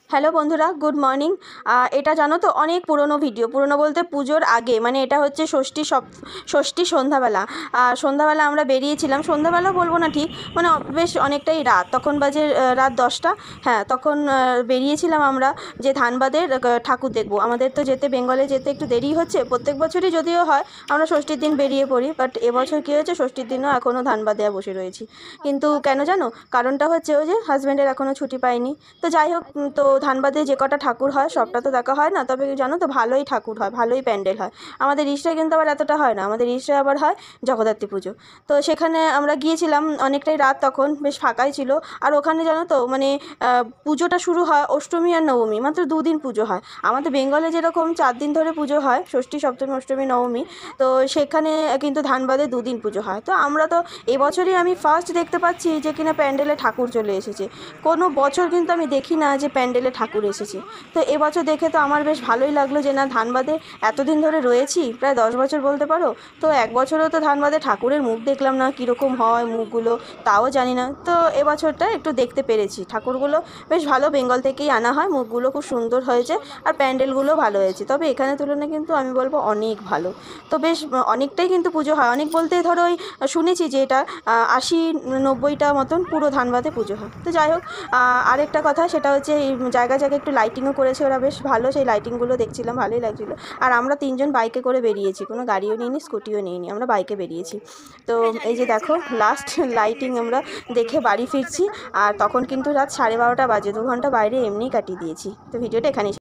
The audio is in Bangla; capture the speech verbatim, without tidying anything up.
হ্যালো বন্ধুরা, গুড মর্নিং। এটা জানো তো অনেক পুরনো ভিডিও, পুরনো বলতে পুজোর আগে, মানে এটা হচ্ছে ষষ্ঠী সপ ষষ্ঠী সন্ধ্যাবেলা। আর সন্ধ্যাবেলা আমরা বেরিয়েছিলাম, সন্ধ্যাবেলা বলবো না ঠিক, মানে বেশ অনেকটাই রাত, তখন বাজে রাত দশটা। হ্যাঁ, তখন বেরিয়েছিলাম আমরা যে ধানবাদের ঠাকুর দেখবো। আমাদের তো যেতে, বেঙ্গলে যেতে একটু দেরি হচ্ছে, প্রত্যেক বছরই যদিও হয় আমরা ষষ্ঠীর দিন বেরিয়ে পড়ি, বাট এবছর কী হয়েছে, ষষ্ঠীর দিনও এখনও ধানবাদে বসে রয়েছি। কিন্তু কেন জানো, কারণটা হচ্ছে ওই যে হাজব্যান্ডের এখনও ছুটি পাইনি। তো যাই হোক, তো ধানবাদে যে কটা ঠাকুর হয় সবটা তো দেখা হয় না, তবে জানো তো ভালোই ঠাকুর হয়, ভালোই প্যান্ডেল হয়। আমাদের ইস্টায় কিন্তু আবার এতটা হয় না, আমাদের ইস্টায় আবার হয় জগদ্ধাত্রী পুজো। তো সেখানে আমরা গিয়েছিলাম, অনেকটাই রাত, তখন বেশ ফাঁকাই ছিল। আর ওখানে জানো তো মানে পুজোটা শুরু হয় অষ্টমী আর নবমী, মাত্র দুদিন পুজো হয়। আমাদের বেঙ্গলে যেরকম চার দিন ধরে পুজো হয়, ষষ্ঠী, সপ্তমী, অষ্টমী, নবমী, তো সেখানে কিন্তু ধানবাদে দুদিন পুজো হয়। তো আমরা তো এবছরই আমি ফার্স্ট দেখতে পাচ্ছি যে কিনা প্যান্ডেলে ঠাকুর চলে এসেছে। কোনো বছর কিন্তু আমি দেখি না যে প্যান্ডেলে ঠাকুর এসেছে। তো এবছর দেখে তো আমার বেশ ভালোই লাগলো যে না, ধানবাদে এতদিন ধরে রয়েছি, প্রায় দশ বছর বলতে পারো, তো এক বছরও তো ধানবাদে ঠাকুরের মুখ দেখলাম না, কীরকম হয় মুখগুলো তাও জানি না। তো এবছরটা একটু দেখতে পেরেছি, ঠাকুরগুলো বেশ ভালো, বেঙ্গল থেকেই আনা হয়, মুখগুলো খুব সুন্দর হয়েছে, আর প্যান্ডেলগুলো ভালো হয়েছে। তবে এখানে তুলনায় কিন্তু আমি বলবো অনেক ভালো। তো বেশ অনেকটাই কিন্তু পুজো হয়, অনেক বলতে ধরো ওই শুনেছি যে এটা আশি নব্বইটা মতন পুরো ধানবাদে পুজো হয়। তো যাই হোক, আরেকটা কথা সেটা হচ্ছে এই জায়গায় জায়গায় একটু লাইটিংও করেছে ওরা, বেশ ভালো, সেই লাইটিংগুলো দেখছিলাম, ভালোই লাগছিলো। আর আমরা তিনজন বাইকে করে বেরিয়েছি, কোনো গাড়িও নিইনি, স্কুটিও নিইনি, আমরা বাইকে বেরিয়েছি। তো এই যে দেখো লাস্ট লাইটিং আমরা দেখে বাড়ি ফিরছি, আর তখন কিন্তু রাত সাড়ে বারোটা বাজে, দু ঘন্টা বাইরে এমনিই কাটিয়ে দিয়েছি। তো ভিডিওটা এখানেই।